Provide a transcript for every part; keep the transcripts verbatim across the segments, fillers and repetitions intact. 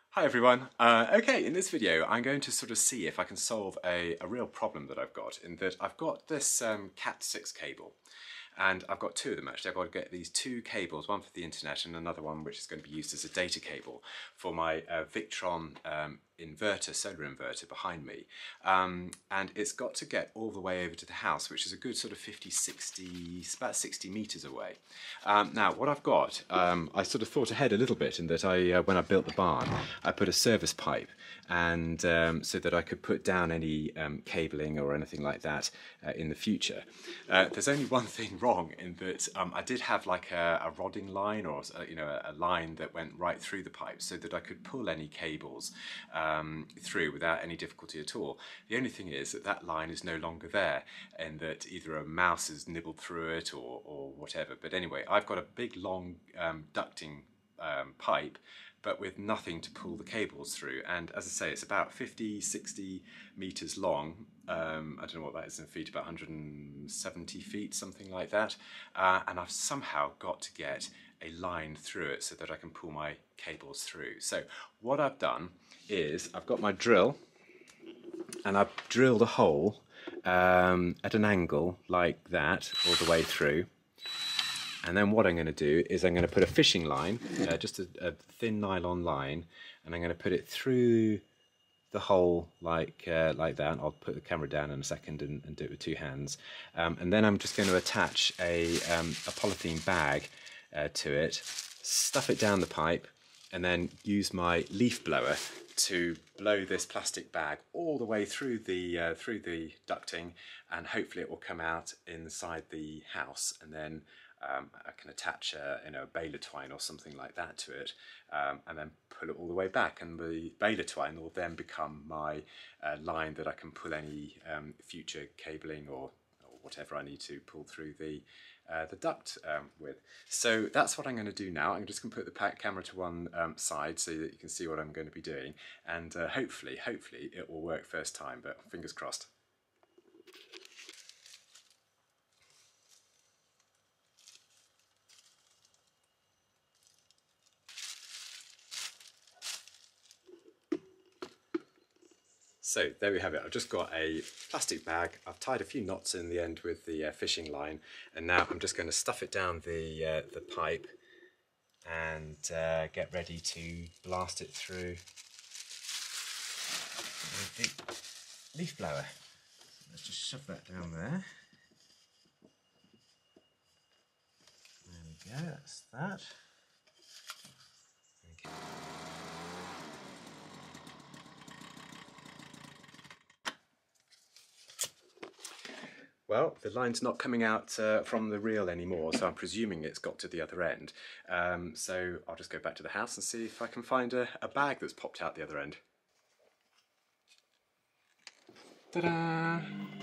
Hi everyone. Uh, okay, in this video I'm going to sort of see if I can solve a, a real problem that I've got, in that I've got this um, cat six cable, and I've got two of them actually. I've got to get these two cables, one for the internet and another one which is going to be used as a data cable for my uh, Victron um, inverter, solar inverter behind me. Um, and it's got to get all the way over to the house, which is a good sort of fifty, sixty, about sixty metres away. Um, now what I've got, um, I sort of thought ahead a little bit in that I, uh, when I built the barn, I put a service pipe, and um, so that I could put down any um, cabling or anything like that uh, in the future. Uh, there's only one thing wrong in that um, I did have like a, a rodding line, or a, you know a, a line that went right through the pipe, so that I could pull any cables um, through without any difficulty at all. The only thing is that that line is no longer there, and that either a mouse has nibbled through it or, or whatever. But anyway, I've got a big long um, ducting um, pipe, but with nothing to pull the cables through. And as I say, it's about fifty, sixty meters long. Um, I don't know what that is in feet, about one hundred seventy feet, something like that. Uh, and I've somehow got to get a line through it so that I can pull my cables through. So what I've done is I've got my drill, and I've drilled a hole um, at an angle like that all the way through. And then what I'm going to do is I'm going to put a fishing line, uh, just a, a thin nylon line, and I'm going to put it through the hole like uh, like that. I'll put the camera down in a second and, and do it with two hands. Um, and then I'm just going to attach a, um, a polythene bag uh, to it, stuff it down the pipe, and then use my leaf blower to blow this plastic bag all the way through the uh, through the ducting, and hopefully it will come out inside the house, and then Um, I can attach a, you know, a baler twine or something like that to it, um, and then pull it all the way back, and the baler twine will then become my uh, line that I can pull any um, future cabling or, or whatever I need to pull through the uh, the duct um, with. So that's what I'm going to do now. I'm just going to put the camera to one um, side so that you can see what I'm going to be doing, and uh, hopefully, hopefully it will work first time, but fingers crossed. So there we have it. I've just got a plastic bag. I've tied a few knots in the end with the uh, fishing line, and now I'm just going to stuff it down the uh, the pipe and uh, get ready to blast it through with the leaf blower. So let's just shove that down there. There we go. That's that. Okay. Well, the line's not coming out uh, from the reel anymore, so I'm presuming it's got to the other end. Um, so I'll just go back to the house and see if I can find a, a bag that's popped out the other end. Ta-da!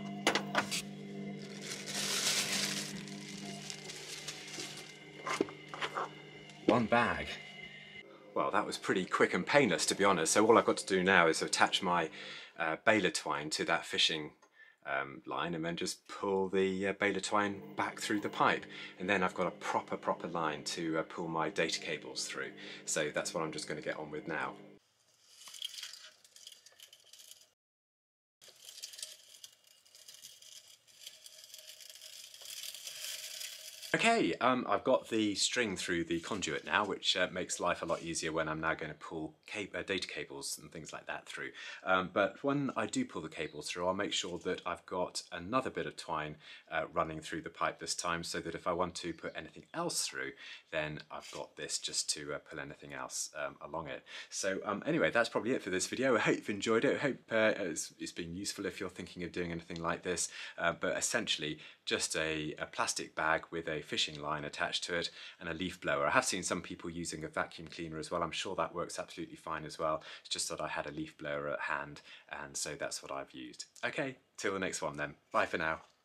One bag. Well, that was pretty quick and painless, to be honest. So all I've got to do now is attach my uh, baler twine to that fishing Um, line, and then just pull the uh, baler twine back through the pipe, and then I've got a proper proper line to uh, pull my data cables through. So that's what I'm just going to get on with now. Okay, um, I've got the string through the conduit now, which uh, makes life a lot easier when I'm now going to pull cab uh, data cables and things like that through. Um, but when I do pull the cables through, I'll make sure that I've got another bit of twine uh, running through the pipe this time, so that if I want to put anything else through, then I've got this just to uh, pull anything else um, along it. So um, anyway, that's probably it for this video. I hope you've enjoyed it. I hope uh, it's, it's been useful if you're thinking of doing anything like this. Uh, but essentially, just a, a plastic bag with a fishing line attached to it and a leaf blower. I have seen some people using a vacuum cleaner as well. I'm sure that works absolutely fine as well. It's just that I had a leaf blower at hand, and so that's what I've used. Okay, till the next one then. Bye for now.